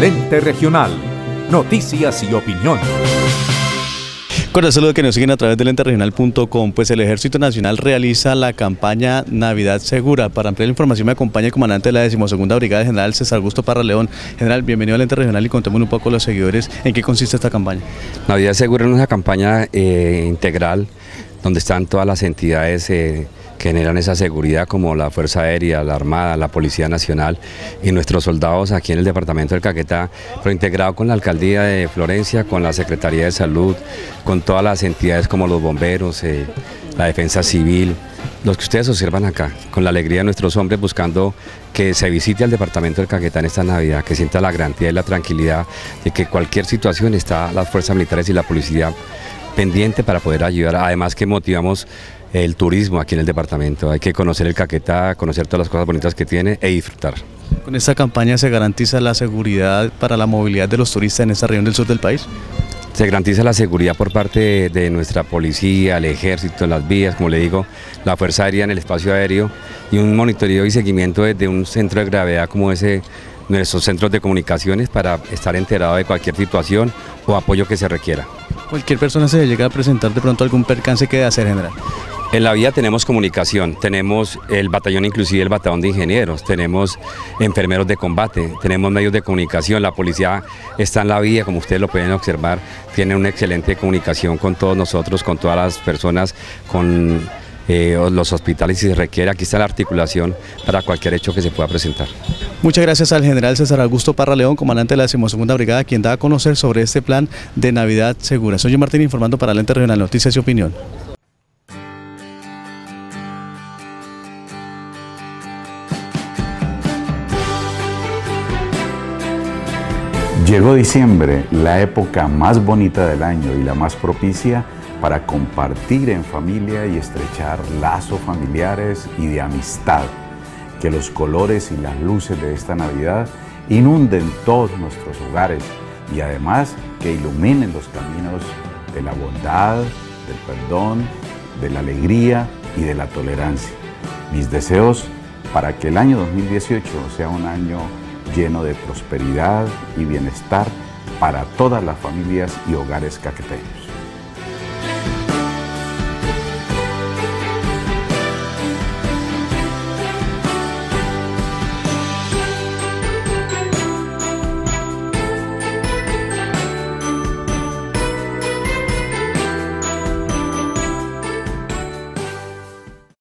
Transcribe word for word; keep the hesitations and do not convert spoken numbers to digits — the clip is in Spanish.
Lente Regional. Noticias y opinión. Con el saludo que nos siguen a través de lente regional punto com, pues el Ejército Nacional realiza la campaña Navidad Segura. Para ampliar la información me acompaña el comandante de la decimosegunda Brigada, general César Augusto Parra León. General, bienvenido a Lente Regional y contemos un poco a los seguidores en qué consiste esta campaña. Navidad Segura es una campaña eh, integral donde están todas las entidades eh, que generan esa seguridad, como la Fuerza Aérea, la Armada, la Policía Nacional y nuestros soldados aquí en el departamento del Caquetá, pero integrado con la Alcaldía de Florencia, con la Secretaría de Salud, con todas las entidades como los bomberos, eh, la Defensa Civil, los que ustedes observan acá, con la alegría de nuestros hombres buscando que se visite al departamento del Caquetá en esta Navidad, que sienta la garantía y la tranquilidad de que cualquier situación está las fuerzas militares y la policía pendiente para poder ayudar. Además que motivamos el turismo aquí en el departamento, hay que conocer el Caquetá, conocer todas las cosas bonitas que tiene e disfrutar. ¿Con esta campaña se garantiza la seguridad para la movilidad de los turistas en esta región del sur del país? Se garantiza la seguridad por parte de, de nuestra policía, el ejército en las vías, como le digo, la Fuerza Aérea en el espacio aéreo y un monitoreo y seguimiento desde un centro de gravedad como ese, nuestros centros de comunicaciones, para estar enterado de cualquier situación o apoyo que se requiera. ¿Cualquier persona se llega a presentar de pronto algún percance que debe hacer, general? En la vía tenemos comunicación, tenemos el batallón, inclusive el batallón de ingenieros, tenemos enfermeros de combate, tenemos medios de comunicación, la policía está en la vía, como ustedes lo pueden observar, tiene una excelente comunicación con todos nosotros, con todas las personas, con eh, los hospitales si se requiere. Aquí está la articulación para cualquier hecho que se pueda presentar. Muchas gracias al general César Augusto Parra León, comandante de la decimosegunda Brigada, quien da a conocer sobre este plan de Navidad Segura. Soy yo, Martín, informando para Lente Regional, Noticias y Opinión. Llegó diciembre, la época más bonita del año y la más propicia para compartir en familia y estrechar lazos familiares y de amistad. Que los colores y las luces de esta Navidad inunden todos nuestros hogares y además que iluminen los caminos de la bondad, del perdón, de la alegría y de la tolerancia. Mis deseos para que el año dos mil dieciocho sea un año lleno de prosperidad y bienestar para todas las familias y hogares caqueteños.